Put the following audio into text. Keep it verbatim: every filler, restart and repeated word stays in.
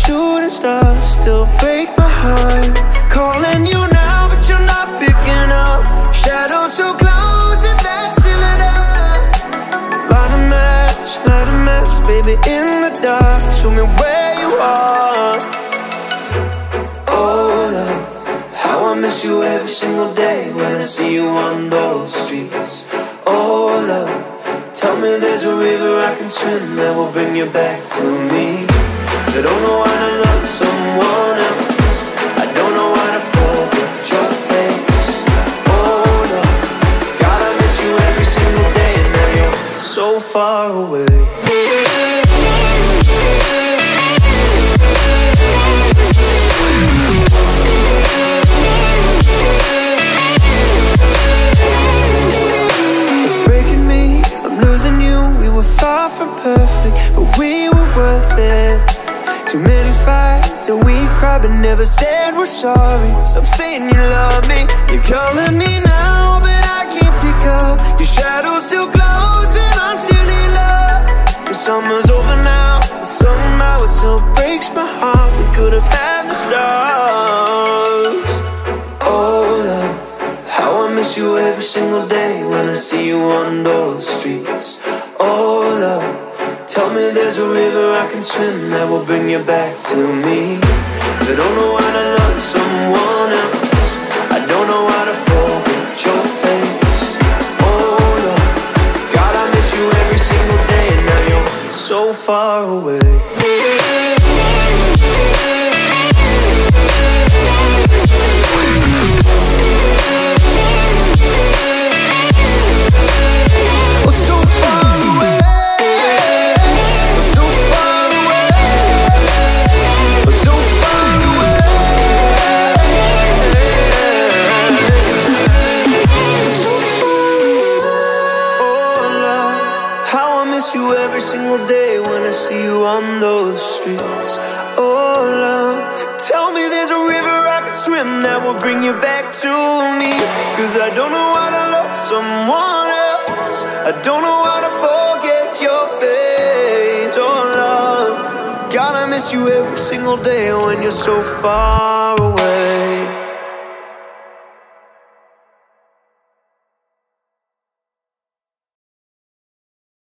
shooting stars still break my heart. Calling you now, but you're not picking up. Shadows so close, and that's still enough. Light a match, light a match, baby, in the dark. Show me where you are. Oh, love, how I miss you every single day when I see you on those streets. Oh, love, tell me there's a river I can swim that will bring you back to me. 'Cause I don't know how to love someone else. I don't know how to forget your face. Oh, love, God, I miss you every single day, and now you're so far away. Far from perfect, but we were worth it. Too many fights and we cried but never said we're sorry. Stop saying you love me, you're calling me now, but I can't pick up. Your shadow's still close and I'm still in love. The summer's over now, but somehow it still breaks my heart. We could have had the stars. Oh, love, how I miss you every single day when I see you on those streets. Oh, love, tell me there's a river I can swim that will bring you back to me. 'Cause I don't know how to love someone else. I don't know how to forget your face. Oh, love, God, I miss you every single day, and now you're so far away. Every single day when I see you on those streets. Oh, love, tell me there's a river I can swim that will bring you back to me. 'Cause I don't know how to love someone else. I don't know how to forget your face. Oh, love, God, I miss you every single day when you're so far away.